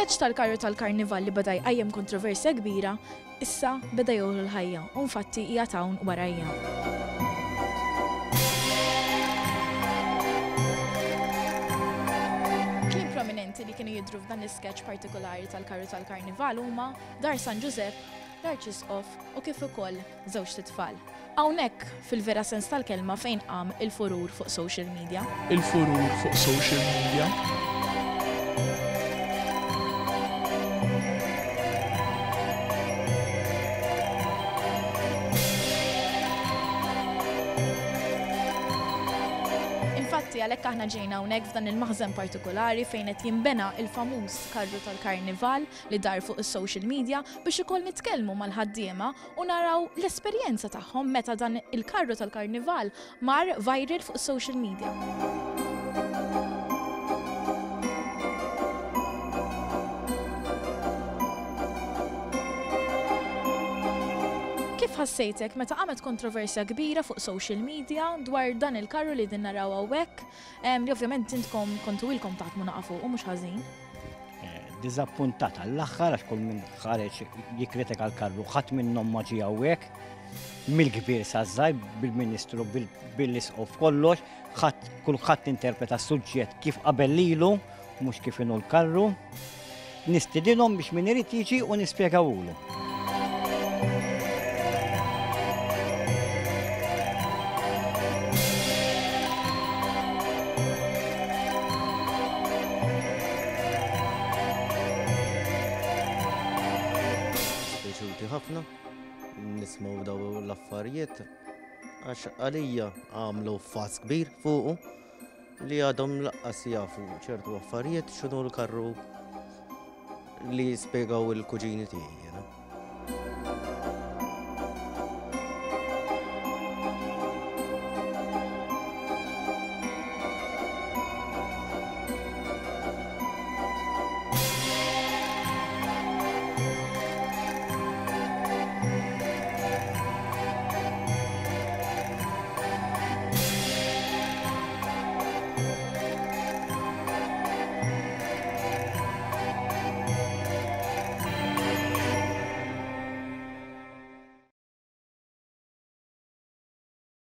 L-iskeċ tal-karru tal-karnival li beda jqajjem kontroversja kbira, issa beda jgħu l-ħajja u infatti hija hawn warajja. Kliem prominenti li kienu jidhru f'dan l-iskeċ partikolari tal-karru tal-karnival huma Dar San Giuseppe, l-Arċisqof u kif ukoll żewġ titfal. Hawnhekk fil-vera sens tal-kelma fejn qam il-furur fuq social media. Il-furur fuq social media? Infatti għalhekk aħna ġejna hawnhekk f'dan il-maħżen partikolari fejn qed jinbena il-famuż karru tal-karnival li dar fuq is-social media biex ukoll nitkellmu mal-ħaddiema u naraw l-esperjenza tagħhom meta dan il-karru tal-karnival mar viral fuq is-social media. Kif ħassejtek meta qamet kontroversja kbira fuq social media dwar dan il-karru li din naraw hawnhekk li ovvjament intkom kontu ilkom taħdmu naqafu u mhux ħażin? Diżappuntat għall-aħħar għax kull min ħareġ jikkritika l-karru ħadd minnhom ma ġie hawnhekk mill-kbir saż-żgħir bil-Ministru bil-Isqof kollox, kulħadd interpreta s-suġġett kif qabel lilu mhux kif inhu l-karru. Nistidilhom biex min irid jiġi u nispjegawulu. ħafna nismaw daw l-affarijiet għax għalija għamlu fas kbir fuqu li għadhom laqqas jafu ċertu affarijiet x'inhu l-karru li spjegaw il-kuġini tiegħi.